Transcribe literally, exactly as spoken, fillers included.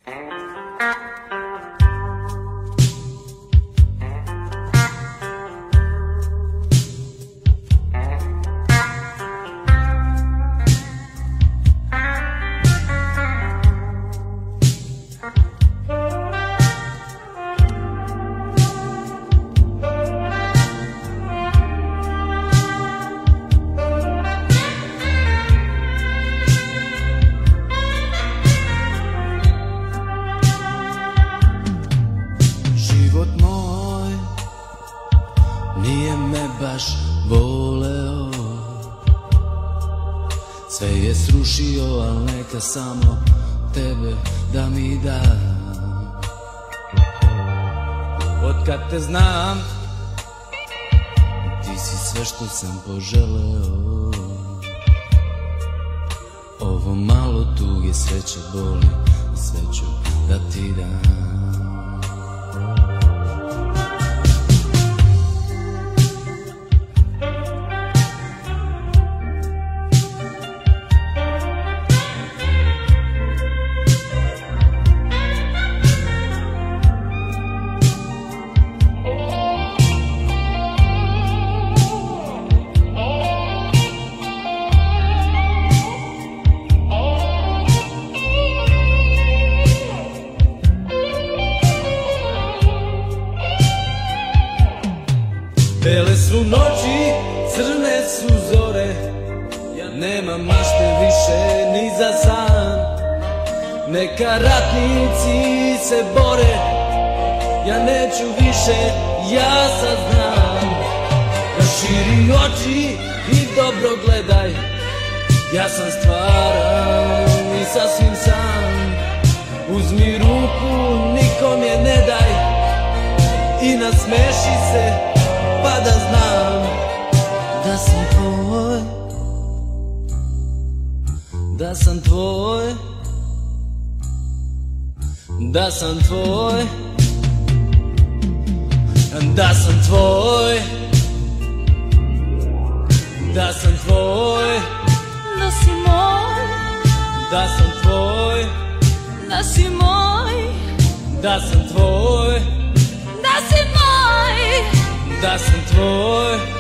Sve je srušio, al neka samo tebe da mi da. Otkad te znam, ti si sve što sam poželeo. Ovo malo tuge sve će boli i sve ću da ti dam. Bele su noći, crne su zore, ja nemam mašte više ni za san. Neka ratnici se bore, ja neću više, ja sad znam. Raširi oči i dobro gledaj, ja sam stvaran i sasvim sam. Uzmi ruku, nikom je ne daj i nasmeši se, pa da znam da sam tvoj, da sam tvoj, da sam tvoj, da sam tvoj, da sam tvoj, da si moj, da sam tvoj, da si moj, da sam tvoj, da si moj, da sam tvoj.